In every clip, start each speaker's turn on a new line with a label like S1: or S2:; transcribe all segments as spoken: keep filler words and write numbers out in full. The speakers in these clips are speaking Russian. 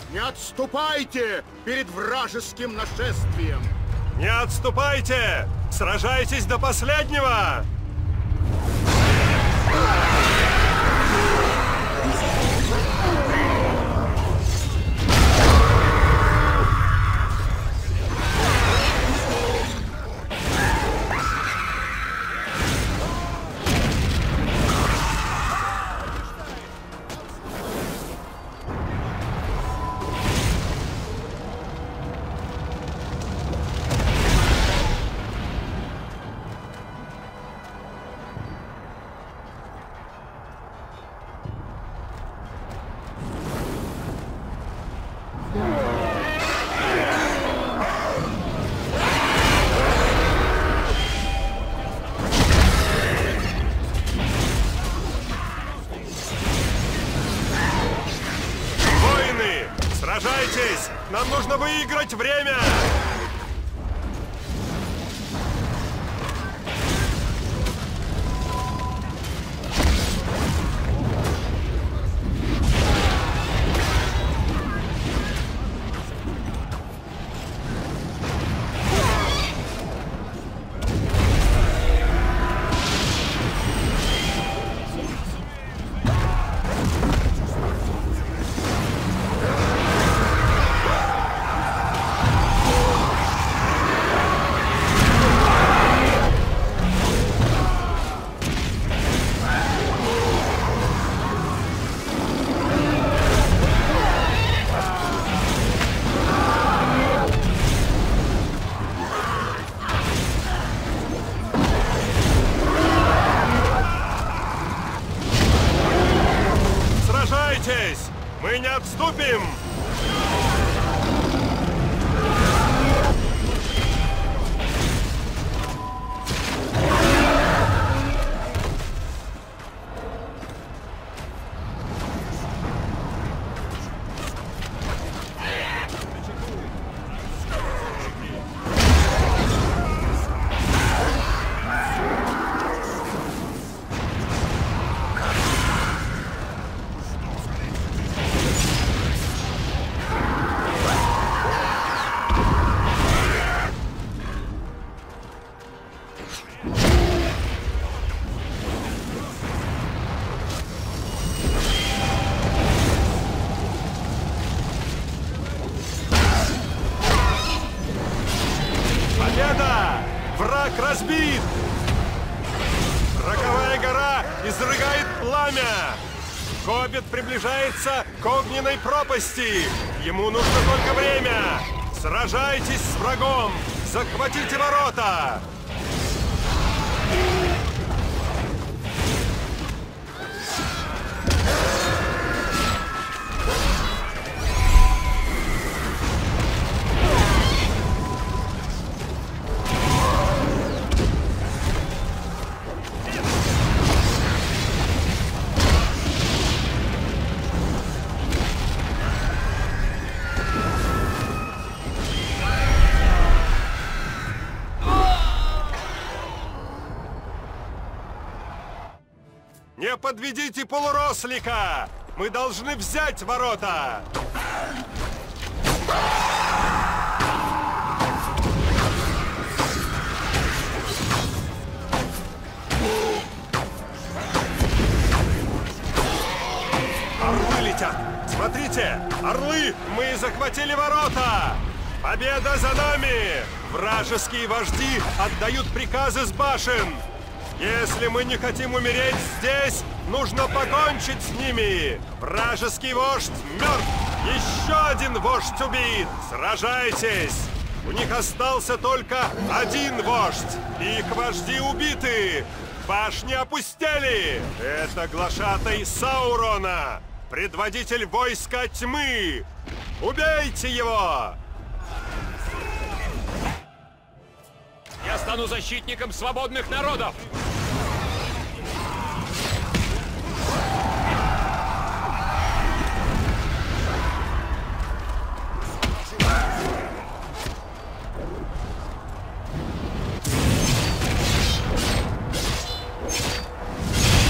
S1: Не отступайте перед вражеским нашествием!
S2: Не отступайте! Сражайтесь до последнего! Сражайтесь! Нам нужно выиграть время! Мы не отступим! Враг разбит! Роковая гора изрыгает пламя! Хоббит приближается к огненной пропасти! Ему нужно только время! Сражайтесь с врагом! Захватите ворота! Не подведите полурослика! Мы должны взять ворота! Орлы летят! Смотрите! Орлы! Мы захватили ворота! Победа за нами! Вражеские вожди отдают приказы с башен! Если мы не хотим умереть здесь, нужно покончить с ними! Вражеский вождь мертв! Еще один вождь убит! Сражайтесь! У них остался только один вождь! Их вожди убиты! Башни опустели! Это глашатай Саурона! Предводитель войска тьмы! Убейте его!
S3: Я стану защитником свободных народов!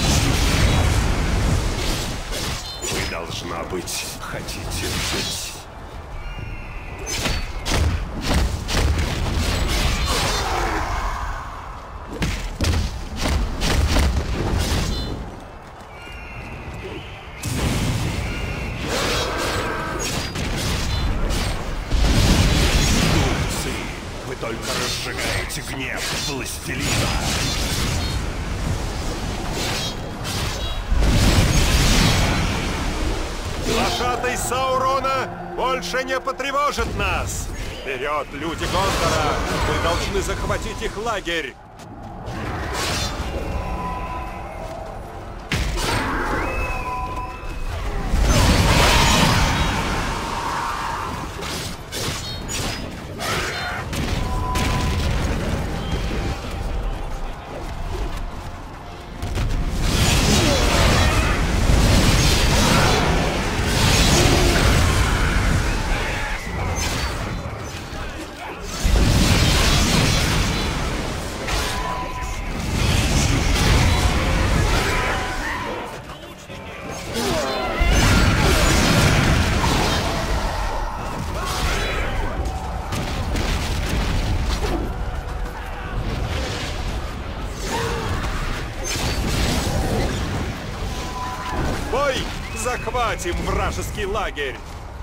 S2: Вы, должна быть, хотите жить.
S4: властелина.
S2: Глашатай Саурона больше не потревожит нас! Вперед, люди Гондора! Мы должны захватить их лагерь! Бой! Захватим вражеский лагерь!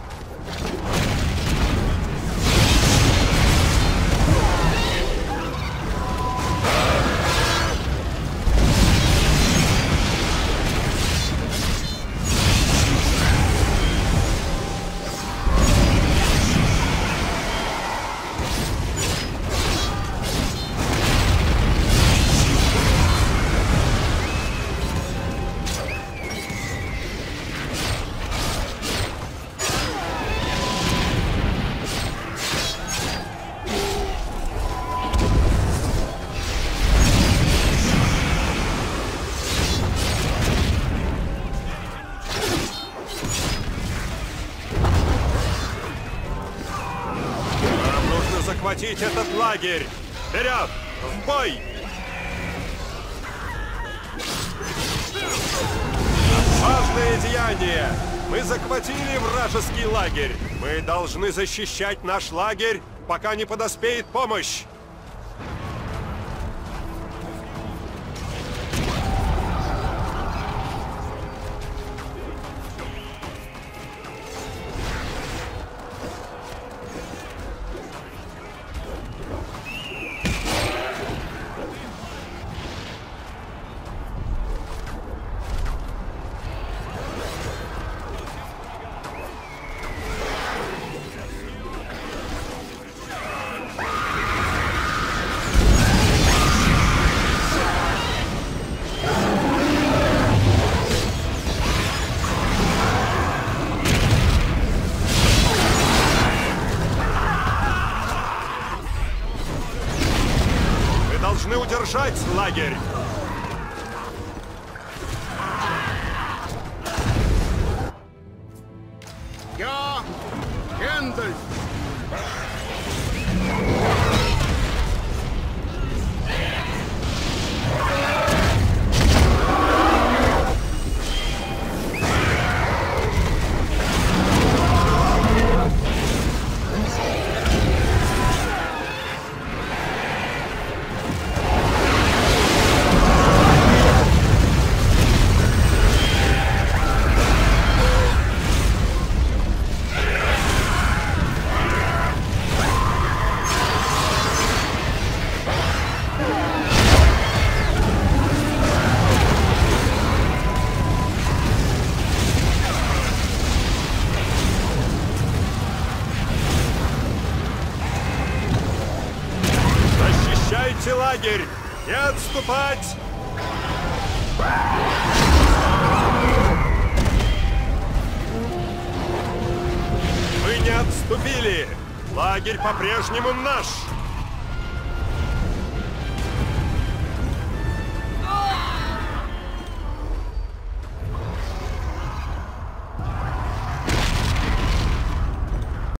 S2: Захватить этот лагерь! Вперед! В бой! Важное деяние! Мы захватили вражеский лагерь! Мы должны защищать наш лагерь, пока не подоспеет помощь! Должны удержать лагерь!
S1: Я Гэндальф!
S2: Защищайте лагерь! Не отступать! Мы не отступили! Лагерь по-прежнему наш!